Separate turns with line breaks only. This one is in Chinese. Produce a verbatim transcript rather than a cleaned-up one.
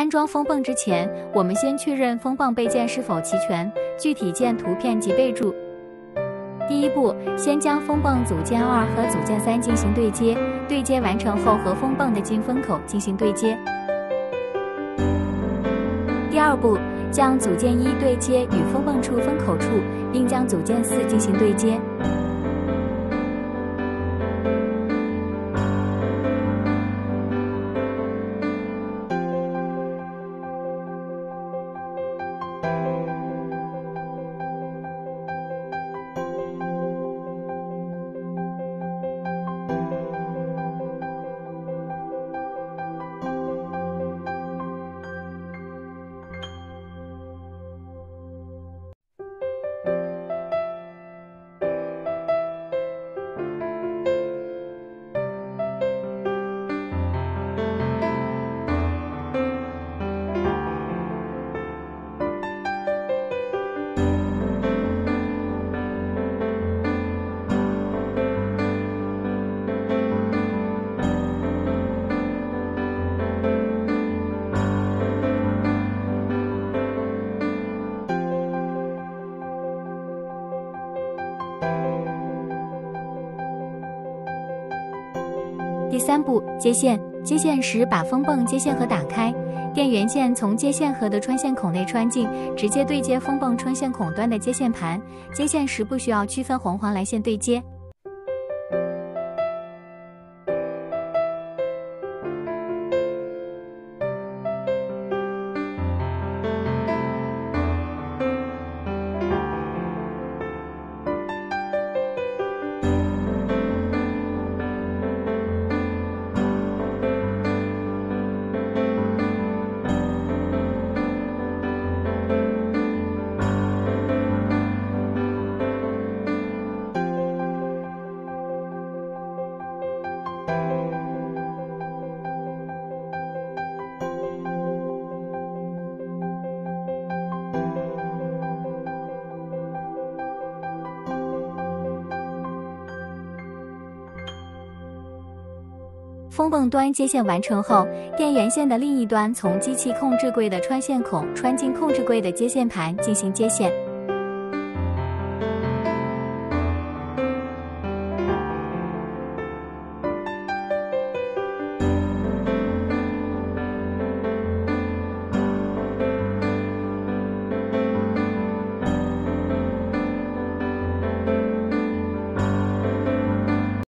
安装风泵之前，我们先确认风泵备件是否齐全，具体见图片及备注。第一步，先将风泵组件二和组件三进行对接，对接完成后和风泵的进风口进行对接。第二步，将组件一对接与风泵处风口处，并将组件四进行对接。第三步，接线。接线时把风泵接线盒打开，电源线从接线盒的穿线孔内穿进，直接对接风泵穿线孔端的接线盘。接线时不需要区分红黄蓝线对接。风泵端接线完成后，电源线的另一端从机器控制柜的穿线孔穿进控制柜的接线盘进行接线。